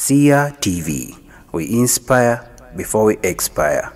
Sia TV. We inspire before we expire.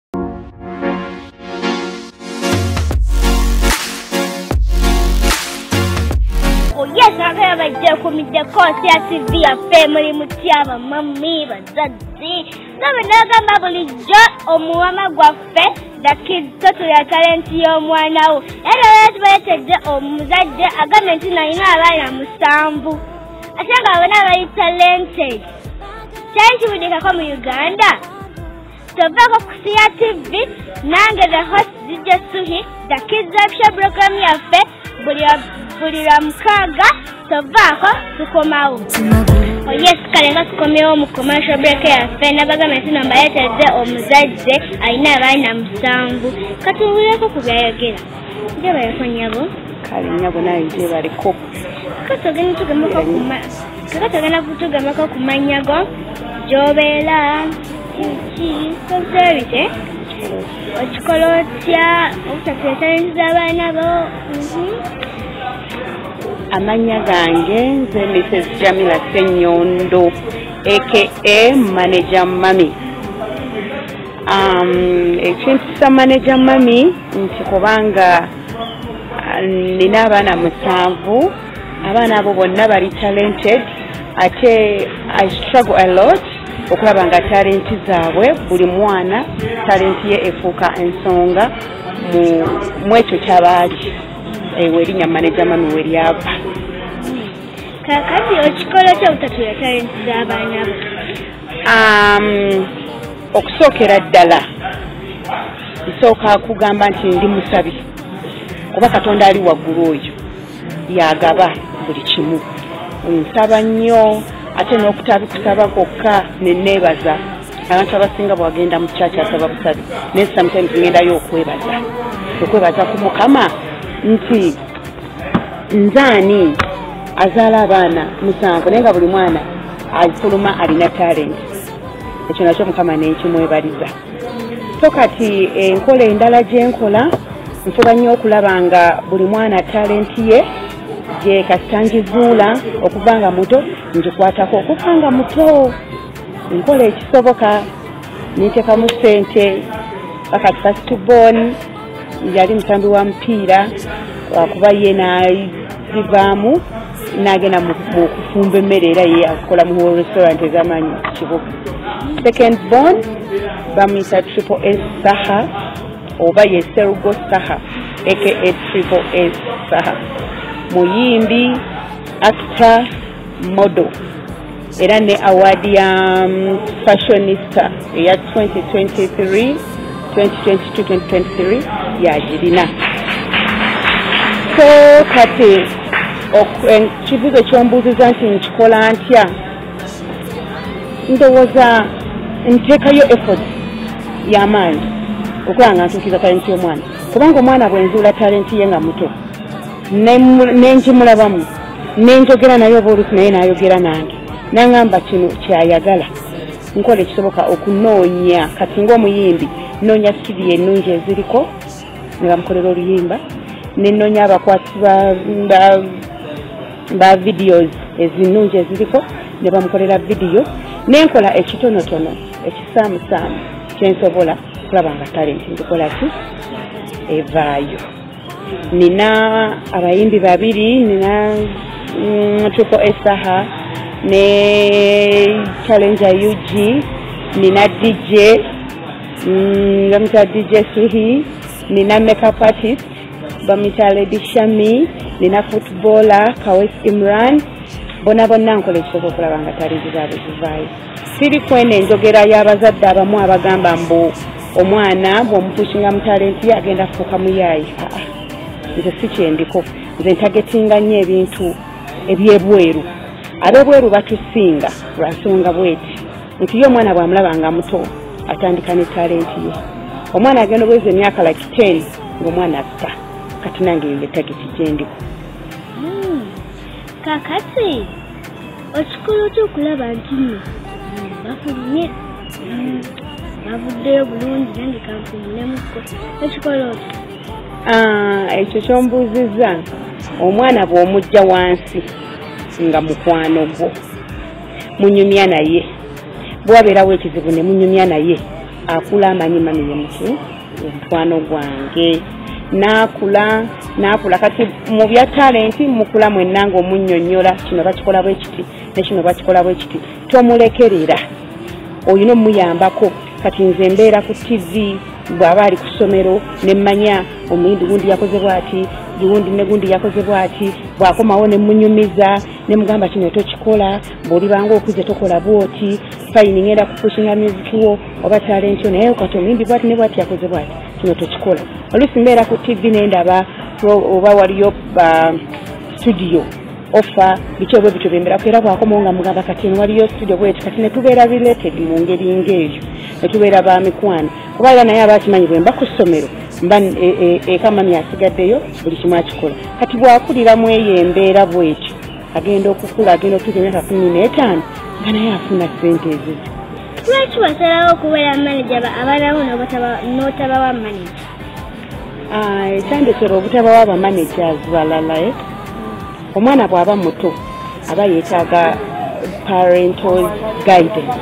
Oh yes, I'm here by the Sia TV family mutiaba mami bazadzi. Nabenaga mabuli jo omuwama gwafe the kids toto ya talent yo mwana wo. Era tubayeteje omuzadde agamenti na ina abana musambu. Asanga abana bali talented. Change with ko mu Uganda. So bako ku Sia TV nange the host DJ Suhi the kids action program yafe buli mukaga so bako tukomawo. Oh yes, kalenga tukomewo mu commercial break yafe nabagamenti namba yeteje omuzadde aina abana musambu. Katubuleko kubyayogera. Ndeba yakonyabo. Kali nyabo nayo je baliko. Katogenda tugamako kumanyago jobela iki service ochikolotya okutakwetaniza abaana bo. Amanya gange nze Mrs. Jamila Senyondo aka Manager Mami. Ekintu kya Manager Mami nti kubanga nina abaana musanvu. Abana abo bonna bali talented ate I struggle a lot okulaba nga talent zaabwe buli mwana talent ye efuuka ensonga mu ekyo kyabaali erinnya Manager Mami weryava. Kakati okikola kya butatula talent z'abaana bo? Okusookera ddala nsooka kugamba nti ndi musabi kuba Katonda ali waggulu oyo yagaba buli kimu. Nsaba nnyo ate n'okutabikusaba kokka neneebaza abantu abasinga bwagenda mu kyaki asaba busabi naye sometimes ngendayo okwebaza ku Mukama nti nzaani azaala abaana musanvu naye nga buli mwana afuluma alina talent. Ekyo nakyo Mukama nekimwebaliza. So kati enkola endala gyenkola nfuba nnyo okulaba nga buli mwana talent ye je kastangizuula okubanga muto njikwatako okubanga muto nkola ekisoboka niteekamu ssente bakati firstborn yali musambi wa mupiira wakuba ye nazivaamu nagenda mu kufumba emmere era ye akola mu restaurant ez'amaanyi kibuga. Secondborn bamuyita Triple S Saha oba ye Serugo Saha aka Triple S Saha. Muyimbi, actor, model. Era ne award ya fashionista ya 2022-2023 ya jirina. So kati kibuzo kyombuuziza nti nkikola ntya, ndowooza nteekayo effort y'amaanyi okulaba nga ntuukiza talenti y'omwana kubanga omwana bwenzuula talenti ye nga muto nenjimulabamu nenjogera naye oba oluusi naye n'ayogera nange naŋŋamba kino kyayagala nkola ekisoboka okunoonya kati ng'omuyimbi noonya studio ennungi eziriko ne bamukolera oluyimba nenoonya abakwasi ba videos ezinnungi eziriko ne bamukolera video nenkola ekitonotono ekisaamusaamu kyensobola kulaba nga talenti ndikola ki evaayo. Nina abayimbi babiri, nina Triple S Saha ne Challenger UG, nina DJ bamita DJ Suhi, nina makeup artist bamita Lady Shami, nina footballer Kawes Imran. Bona nkola ekisoboka okulaba nga talenti zaabwe zivaayo. Siri kwene njogera y'abazadde abamu abagamba mbu omwana bw'omupushinga mu talenti ye agenda kufuuka muyaayi. Nze si kyendiko. Nze ntagetinga nnyo ebintu ebyebweru. Ab'ebweru batusinga lwa nsonga bweti nti ye omwana bw'amulaba nga muto atandika ne talenti ye. Omwana agenda obweza emyaka like 10 ng'omwana atta. Kati nange ye tageti gyendiko. Kakati okikolo ky'okulaba nti bafulumye bavuddeyo bulungi nange kampuninemuko ekikolo ekyo kyombuuzizza omwana bw'omujja wansi nga mukwano gwo munyumya naye bwabeerawo ekizibu ne munyumya naye akula amanyi mami ye muki omukwano gwange n'akula kati mu bya talenti mukula mwenna ng'omunnyonnyola kino bakikola bwe kiti ne kino bakikola bwe kiti tomulekerera olina omuyambako kati nze mbeera ku TV bw'aba ali ku ssomero ne mmanya omuyindi gundi yakoze bw'ati gundi ne gundi yakoze bw'ati bw'akomawo ne munyumiza ne mugamba kino tokikola bw'olibanga okuze tokola bw'oti fayini ngenda kupushinga music wo oba talenti yo naye kati omuyindi bw'ati ne bw'ati yakoze bw'ati kino tokikola oluusi mbeera ku TV nendaba oba waliyo studio offer bicho bwe bityo bembera kwera bwakomawo nga mugamba kati waliyo studio bweti kati ne tubeera related mu ngeri ng'eyo ne tubeera ba mikwano kuba era naye abakimanyi bwe mba ku ssomero mba ekama myasigaddeyo buli kimu akikola kati bwakuliramu eyo embeera bwetyo agenda okukula agenda okutuuka emyaka 15 nga naye afuna ssente ezizi. Lwaki wasalawo okubeera manager abalawo n'otabawa manager? Ekyandekera obutabawa abamanagers balala omwana bw'aba muto aba yeetaaga parental guidance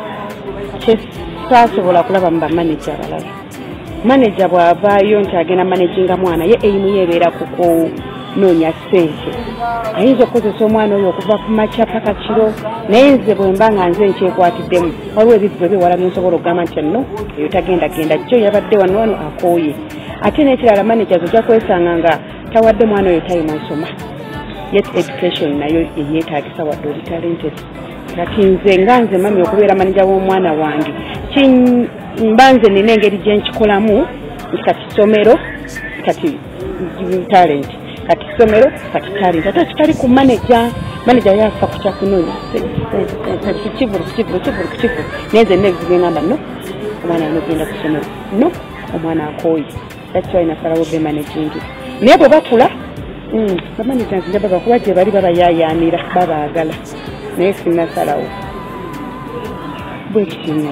kyesasobola kulaba mu bamanager abalala. Manager bw'avaayo nti agenda managinga mwana ye eimu yeebeera kukunoonya ssente ayinza okukozesa omwana oyo okuva ku makya paka kiro naye nze bwe mba nga nze nkyekwatiddemu waliwo ebizibu ebiwala byensobola okugamba nti nno eyo tagendagenda jjo yabadde wano akooye ate n'ekirala managers ojja kwesanga nga tawadde mwana oyo tayimu asoma yet education nayo eyeetaagisa wadde oli talented kati nze nga nze mami okubeera manager w'omwana wange mba nze nina engeri gye nkikolamu nti kati ssomero kati talent kati ssomero kati talent ate kitali ku manager yafa ku kyakunoonya kikivulu naye nze nina ebizibu engamba no omwana yanogenda ku ssomero no omwana akooye that's why nasalawo be managing naye bwe bakula bamanagers njaba kuba gye bali babayaayaanira babaagala naye sinnasalawo bwe kitinyo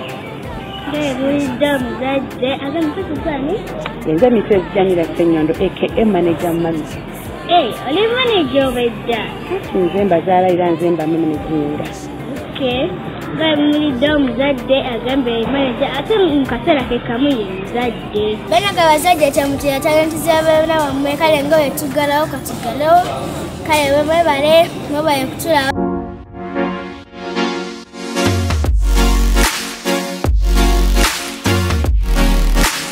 Yenza Mrs. Jamila Senyondo aka manager mami. Oli manager obedda. Nzemba zaala era nzemba managinga. Okay. Nga mulidde omuzadde agambe manager ate mu kaseera ke kamu ye muzadde. Bana nga bazadde tamutera talenti z'abaana bammwe kale nga bwe tugalawo katigalawo kale bwe bale kutula